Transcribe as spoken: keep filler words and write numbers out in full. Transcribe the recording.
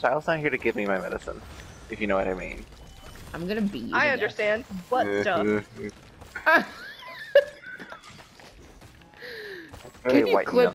Child's not here to give me my medicine, if you know what I mean. I'm gonna beat you. I to understand. What stuff? death. Really Can you whiten clip